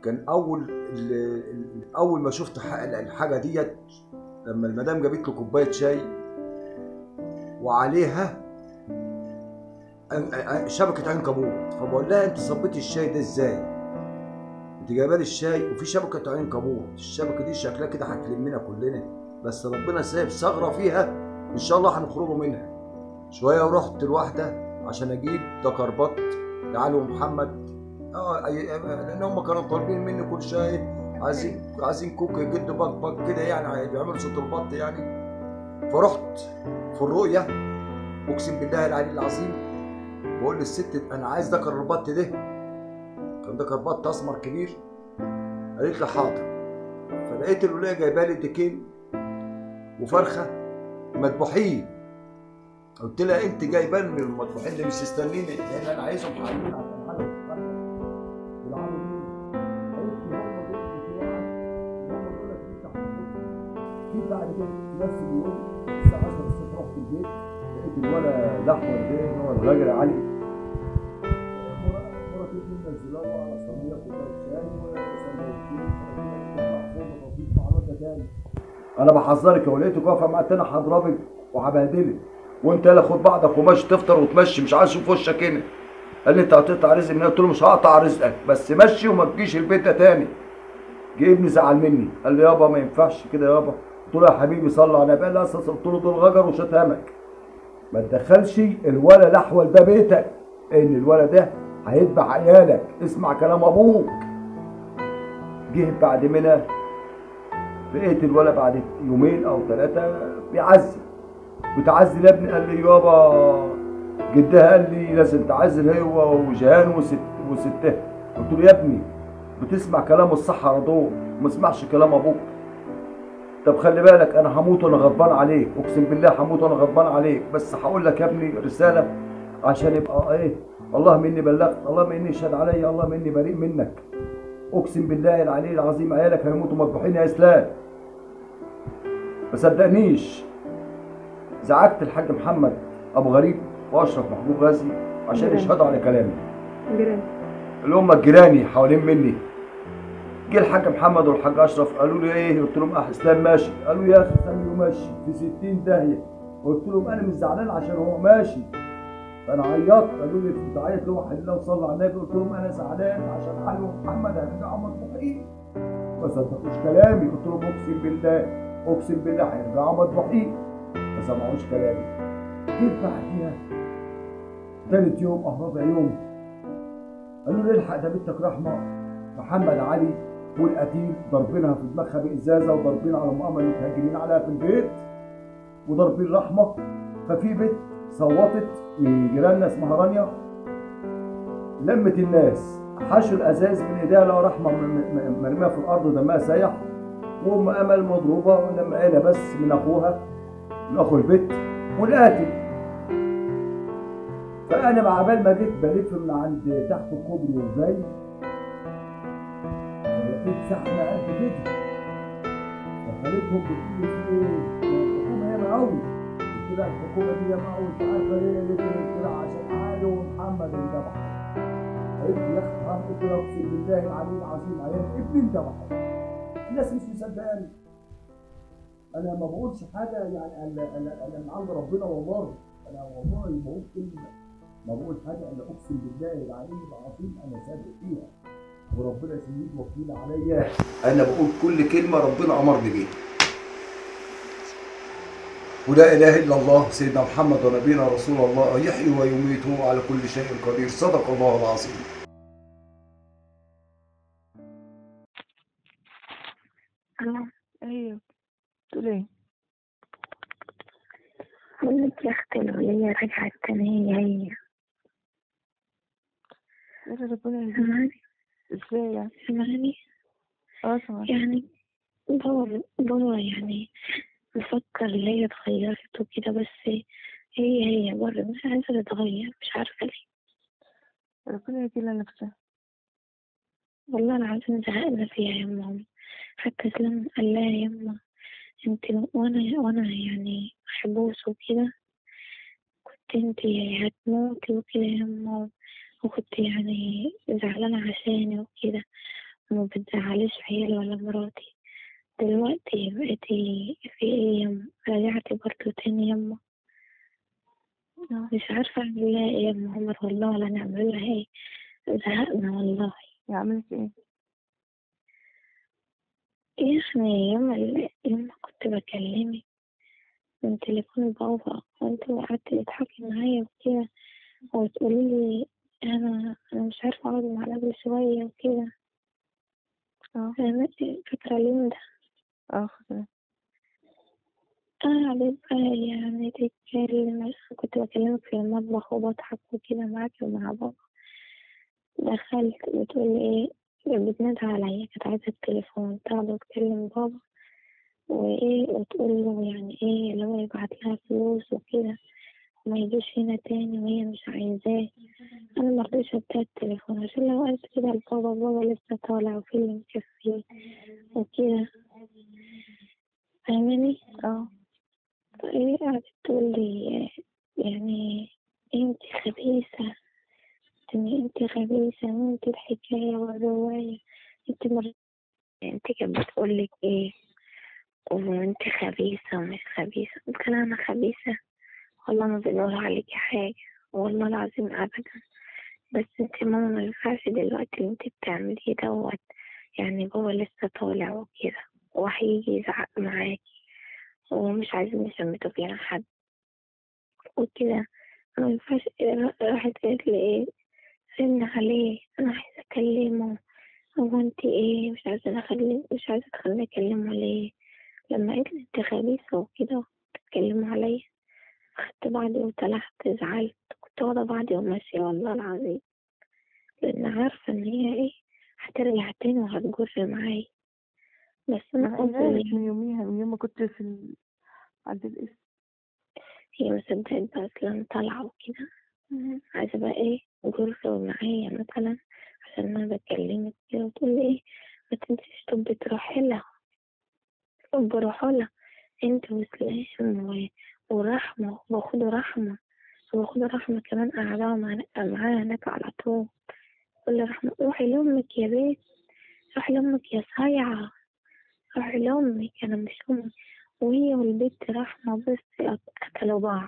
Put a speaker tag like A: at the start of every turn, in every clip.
A: كان اول ما شفت الحاجه ديت، لما المدام جابت له كوبايه شاي وعليها شبكه عنكبوت، فبقول لها انت صبيتي الشاي ده ازاي؟ انت جايبه لي الشاي وفي شبكه عنكبوت، الشبكه دي شكلها كده هتلمنا كلنا، بس ربنا سايب ثغره فيها ان شاء الله هنخرجوا منها. شويه ورحت لواحده عشان اجيب دكر بط لعلي ومحمد، لان هم كانوا طالبين مني كل شويه عايزين كوك جد بط كده، يعني بيعملوا صوت البط يعني. فرحت في الرؤيه، اقسم بالله العلي العظيم، بقول للست انا عايز دكر البط ده، كان دكر بط اسمر كبير. قالت لي حاضر. فلقيت الولايه جايبه لي ديكين وفرخه مذبوحين. قلت لها انت جايبان من المذبوحين اللي مش تستنيني، لان انا عايزهم حالين عشان حاجه جيت بعد كده في نفس اليوم الساعه 10 الصبح رحت البيت، لقيت الولد الاحمر ده اللي هو الراجل علي مراتي منزله له على صينيه كوبايه شاي وسندوتشين مع الواد تاني. انا بحذرك، لو لقيتك واقفه معايا تاني هضربك وهبهدلك، وانت يلا خد بعضك وماشي تفطر وتمشي، مش عايز اشوف وشك هنا. قال لي انت هتقطع رزق منين؟ قلت له مش هقطع رزقك، بس مشي وما تجيش البيت ده تاني. جه ابني زعل مني، قال لي يابا ما ينفعش كده يابا. قلت له يا حبيبي صلي على النبي. قال لي اساس، قلت له دول غجر وشتامك، ما تدخلش الولد الاحول ده بيتك، ان الولد ده هيذبح عيالك، اسمع كلام ابوك. جه بعد منها لقيت الولد بعد يومين او ثلاثه بيعزل، بتعزل يا ابني. قال لي يابا جدها قال لي لازم تعزل هو وجهان وستها. قلت له يا ابني بتسمع كلام الصحراء دول وما تسمعش كلام ابوك. طب خلي بالك انا هموت وانا غضبان عليك، اقسم بالله هموت وانا غضبان عليك، بس هقول لك يا ابني رساله عشان يبقى ايه، اللهم اني بلغت، اللهم اني اشهد علي، اللهم اني بريء منك. اقسم بالله العلي العظيم عيالك هيموتوا مذبوحين يا اسلام. ما صدقنيش. زعجت الحاج محمد ابو غريب واشرف محبوب غازي عشان يشهدوا على كلامي، اللي هم جيراني حوالين مني. جه الحاج محمد والحاج اشرف قالوا لي ايه؟ قلت لهم اسلام ماشي. قالوا يا اخي خليه ماشي في 60 داهيه. قلت لهم انا مش زعلان عشان هو ماشي. فانا عيطت، قالوا لي انت عيط ليه؟ وحد الله وصلى على النبي. قلت لهم انا زعلان عشان علي ومحمد هيرجعوا مذبوحين. ما صدقوش كلامي. قلت لهم اقسم بالله، اقسم بالله هيرجعوا مذبوحين. ما سمعوش كلامي. جيت بعديها ثالث يوم او رابع يوم قالوا لي الحق ده بنتك رحمه محمد علي والقتيل ضاربينها في دماغها بازازه، وضاربين على مؤمن متهاجمين عليها في البيت، وضاربين رحمه. ففي بنت صوتت من جيراننا اسمها رانيا، لمت الناس حشوا الازاز من ايديها، لقوا رحمه مرميه في الارض دمها سايح، وام امل مضروبه لما قالها بس من اخوها، من اخو البيت والقاتل. فانا مع بال ما جيت بلف من عند تحت الكوبري وجاي لقيت زحمه قد كده، فخليتهم بتقول لي في ايه؟ الحكومه ياما قوي. قلت لها الحكومه دي ياما قوي، انت عارفه ليه اللي قلت لها؟ عشان علي ومحمد انذبحوا. قالت لي يا اخي حرام. قلت لها اقسم بالله العلي العظيم عيال ابني انذبحوا. الناس مش مصدقاني. انا ما بقولش حاجه يعني انا من عند ربنا والله، انا والله ما بقول كلمه، ما بقول حاجه الا اقسم بالله العلي العظيم انا صادق فيها، وربنا سيد وكيل عليا. انا بقول كل كلمه ربنا امرني بيها. ولا اله الا الله سيدنا محمد ونبينا رسول الله، يحيي ويميت هو على كل شيء قدير، صدق الله العظيم.
B: ايوه تقول ايه؟
C: بقول لك يا اختي الولية رجعت تاني هي.
B: يا ربنا يهديك.
C: سامعني؟
B: ازاي يعني؟
C: سامعني؟
B: سامعك.
C: يعني بابا يعني بفكر اللي هي اتغيرت وكده، بس هي برضه مش عايزة تتغير، مش عارفة ليه.
B: ربنا يهديها نفسها.
C: والله العظيم زهقنا فيها يا ماما. حتى سلام قال لها يا ماما انت وانا يعني محبوس وكده، كنت انت هتموتي وكده يا ماما، وكنت يعني زعلانة عشاني وكده، ما بتزعليش عيالي ولا مراتي. دلوقتي بقيتي في ايه يما؟ رجعتي برضو تاني يما؟ مش عارفة اعمل لها ايه يا ام عمر والله، ولا نعمل لها ايه. زهقنا والله.
B: يعملك ايه؟
C: يعني يما كنت بكلمك من تليفون بابا، وانت قعدتي تضحكي معايا وكده، وتقولي لي انا مش عارفة اقعد مع الراجل شوية وكده. فاكرة اليوم ده؟
B: فاكرة.
C: عليك بقى يعني تتكلم، كنت بكلمك في المطبخ وبضحك وكده معاكي ومع بابا. دخلت بتقولي ايه؟ بتنادى عليا، كانت عايزة التليفون، تاخده وتكلم بابا وايه، وتقول له يعني ايه لو يبعت لها فلوس وكده وما يجيش هنا تاني وهي مش عايزاه. انا مرضيش اديها التليفون عشان لو قلت كده لبابا، بابا لسه طالع وفي اللي مكفيه وكده، فاهماني؟ ايه قعدت تقول لي يعني انت خبيثة، انت خبيثة، انت الحكاية والرواية، انت كانت بتقولك ايه؟ وانت خبيثة ومش خبيثة. قلت لها انا خبيثة؟ والله ما بنقول عليكي حاجة، والله العظيم ابدا. بس انت ماما ما ينفعش دلوقتي اللي انت بتعمليه دوت، يعني بابا لسه طالع وكده وهيجي يزعق معاكي ومش عايزين يشمتوا فينا حد وكده. ما ينفعش. راحت قالت لي ايه؟ رن عليه، انا عايزة اكلمه. هو انت ايه مش عايزة تخليني اكلمه ليه؟ لما قالت لي انت خبيثة وكده بتتكلموا عليا، خدت بعضي وطلعت، زعلت، كنت واخدة بعضي وماشية والله العظيم، لأن عارفة إن هي إيه، هترجع تاني وهتجر معايا. بس أنا قلت
B: من يوميها، من يوم ما كنت عند الاسم،
C: هي ما صدقت بقى أصلا طالعة وكده، عايزة بقى إيه جر معايا مثلا عشان أنا بكلمك كده، وتقول لي إيه ما تنسيش تبقي تروحي لها، بروح لها انت وسلام ورحمة، وباخد رحمة كمان قاعدة معاها هناك على طول. قول لي رحمة روحي لأمك يا بيت، روحي لأمك يا صايعة، روحي لأمك، أنا مش أمك. وهي والبنت رحمة بس قتلوا بعض،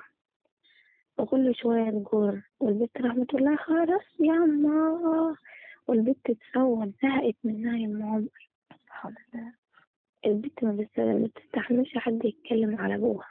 C: وكل شوية تجر، والبنت رحمة تقول لها خلاص يا أما، والبنت تصوت، زهقت منها يا أم عمر.
B: الحمد لله.
C: البنت ما بتستحملش حد يتكلم على أبوها،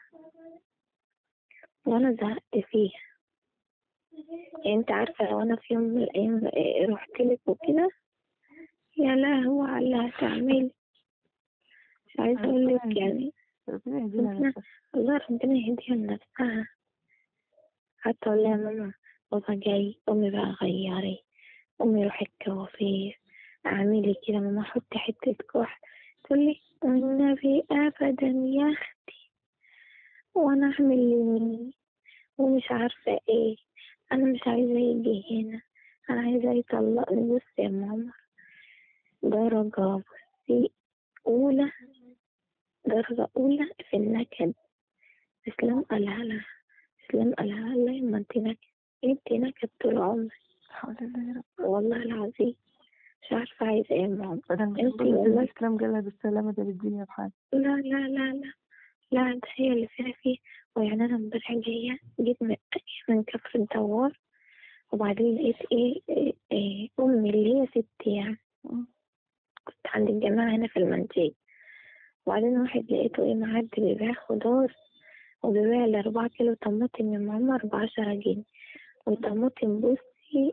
C: وأنا زهقت فيها. يعني انت عارفة لو انا في يوم من الايام رحت لك وكده، يا لهوي على اللي هتعملي. مش عايزة اقول لك يعني
B: ربنا يهديها نفسها.
C: الله ربنا يهديها لنفسها. حتى اقول لها ماما بابا جاي، امي بقى غيري، امي روحي الكوافير، اعملي كده ماما، حطي حتة كحل. تقول لي والنبي ابدا يا اختي، وانا اعمل لمين ومش عارفة ايه، انا مش عايزة يجي هنا، انا عايزة يطلقني. بصي يا ماما، درجة بصي أولى، درجة أولى في النكد. إسلام قالها لها، إسلام قالها لها ما انت نكد، انت نكد طول عمرك.
B: الحمد لله يا رب.
C: والله العظيم مش عارفة عايزة ايه يا ماما.
B: انت والله الإسلام جالها بالسلامة، ده بالدنيا بحال.
C: لا لا لا لا لا، ده هي اللي فيها فيه. ويعني أنا امبارح جيت من كفر الدوار، وبعدين لقيت أمي اللي هي ستي يعني، كنت عند الجماعة هنا في المنزل، وبعدين واحد لقيته معدي بيبيع خضار، وبيبيع ال4 كيلو طماطم يا ماما ب10 جنيه، والطماطم بصي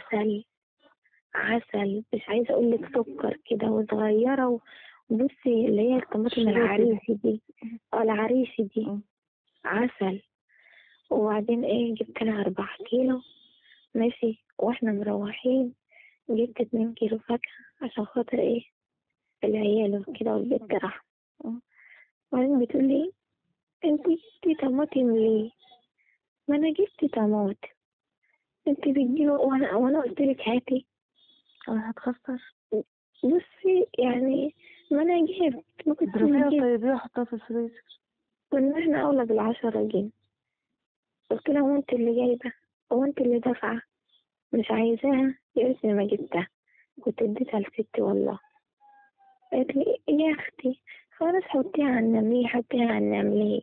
C: عسل مش عايزة أقولك سكر كده وصغيرة، وبصي اللي هي الطماطم العريسي دي، العريسي دي عسل. وبعدين جبت لها 4 كيلو ماشي، واحنا مروحين جبت 2 كيلو فاكهة عشان خاطر العيال وكده والبنت راح. وبعدين بتقولي انت جبتي طماطم ليه؟ ما انا جبت طماطم، انت بتجيبي وانا قلت لك هاتي،
B: انا هتخسر.
C: بصي يعني ما انا جبت، ما كنت
B: ضربيها طيب، احطها في الفريزر.
C: كنا احنا اولى ب10 جنيه. قلت لها هو انت اللي جايبه، هو انت اللي دافعه، مش عايزاها يا ريتني ما جبتها، كنت اديتها لستي والله. قالت لي يا اختي خلاص حطيها على النمليه، حطيها على النمليه.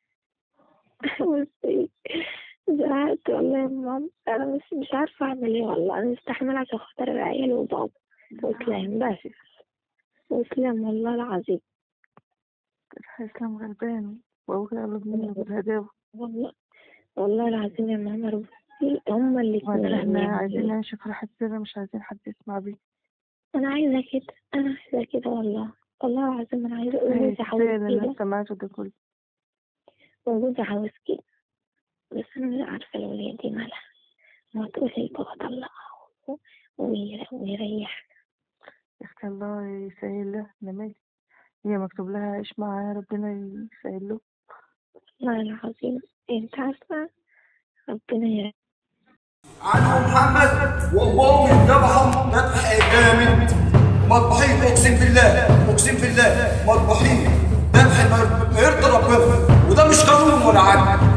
C: بصي زعلت والله يا ماما، انا مش عارفه اعمل ايه والله، انا مستحمله عشان خاطر العيال وبابا واسلام بس. واسلام والله العظيم.
B: إسلام غلبان وأبوك أغلب منه بالهداوة.
C: والله العظيم يا ماما بصي هما
B: وبعدين
C: الاتنين
B: احنا
C: يعني.
B: عايزين نعيش في راحة سر، مش عايزين حد يسمع بيه.
C: انا عايزه كده، انا عايزه كده والله العظيم انا عايزه. وجوزي عاوز
B: كفاية اللي
C: كده،
B: الناس سمعته ده كله.
C: وجوزي عاوز كده، بس انا مش عارفه الولاد دي مالها. ما تقولي بابا طلقها ويريح.
B: يا أختي الله يسهل له، أنا مالي، هي مكتوب لها عيش معاه، ربنا يسهل له.
C: والله العظيم انت عارفه ربنا يريح.
A: عنه محمد وابوه يذبحهم ذبح جامد، مذبوحين اقسم بالله اقسم بالله، مذبوحين ذبح ما يرضي ربنا، وده مش قانون ولا عدل.